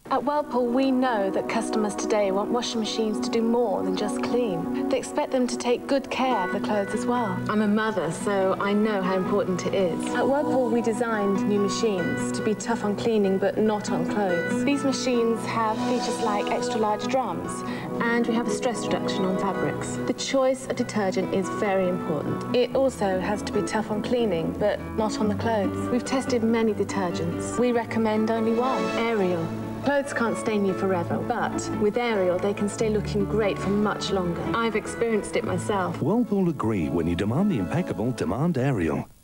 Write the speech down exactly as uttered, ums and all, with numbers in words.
At Whirlpool, we know that customers today want washing machines to do more than just clean. They expect them to take good care of the clothes as well. I'm a mother, so I know how important it is. At Whirlpool, we designed new machines to be tough on cleaning but not on clothes. These machines have features like extra large drums, and we have a stress reduction on fabrics. The choice of detergent is very important. It also has to be tough on cleaning but not on the clothes. We've tested many detergents. We recommend only one, Ariel. Clothes can't stain you forever, but with Ariel, they can stay looking great for much longer. I've experienced it myself. Whirlpool agree. When you demand the impeccable, demand Ariel.